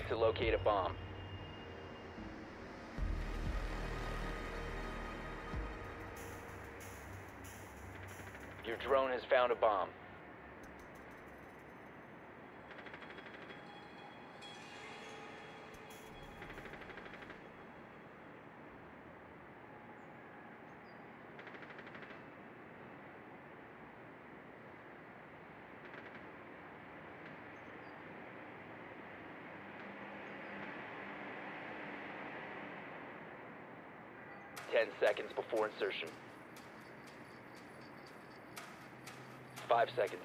need to locate a bomb. Your drone has found a bomb. Ten seconds before insertion. 5 seconds.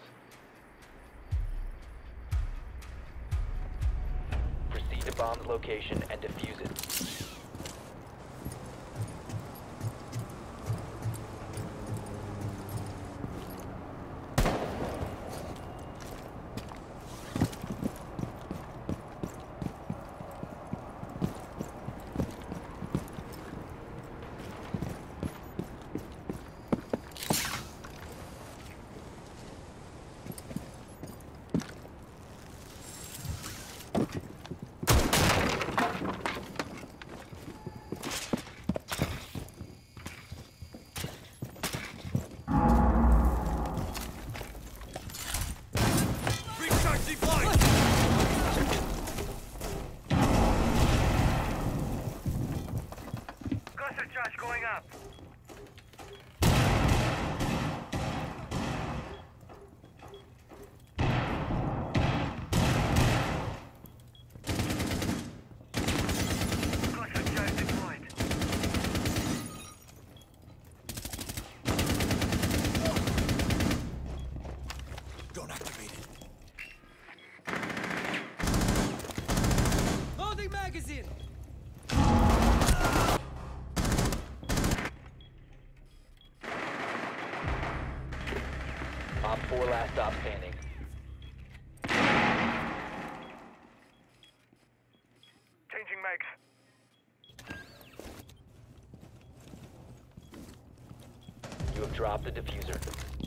Proceed to bomb's location and defuse it. Going up. Cluster charge deployed. Drone activated. Loading magazine! Op 4 last stop standing. Changing mags. You have dropped the diffuser.